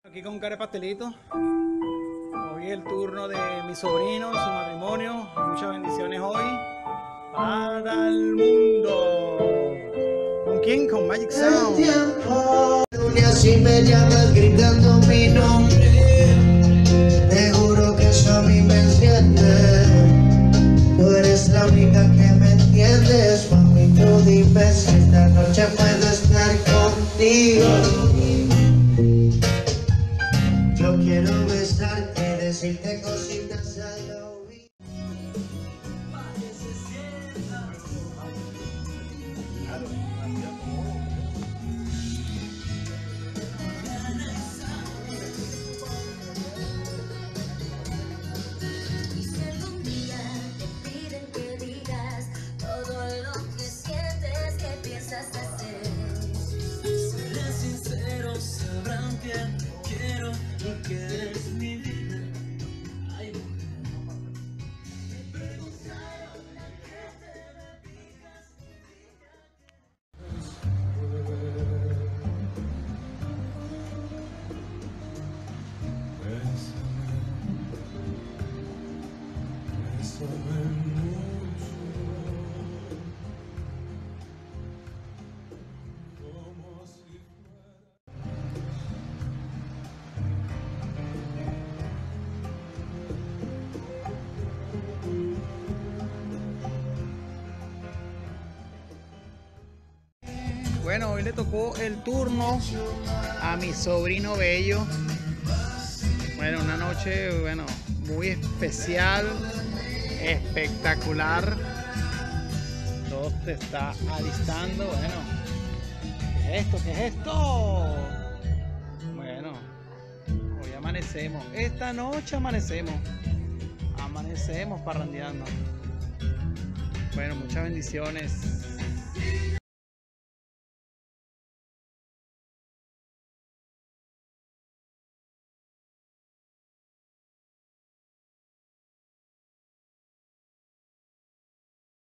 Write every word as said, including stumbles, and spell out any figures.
Aquí con cara de pastelito. Hoy es el turno de mi sobrino y su matrimonio. Muchas bendiciones hoy para el mundo. ¿Con quién? Con Magic Sound. El tiempo, y así me llamas gritando mi nombre. Te juro que eso a mí me enciende. Tú eres la única que me entiendes. Mami, tú dime si esta noche puedo estar contigo. Yo quiero besarte, decirte cositas al oído. Y si algún día te piden que digas todo lo que sientes, que piensas hacer, Seré sincero, sabrán que te quiero y que eres mi vida. Ay, mujer. Me preguntaron a qué te dedicas y Bueno, hoy le tocó el turno a mi sobrino bello. Bueno, una noche, bueno, muy especial, espectacular. Todo te está alistando. Bueno, ¿qué es esto? ¿Qué es esto? Bueno, hoy amanecemos. Esta noche amanecemos. Amanecemos parrandeando. Bueno, muchas bendiciones.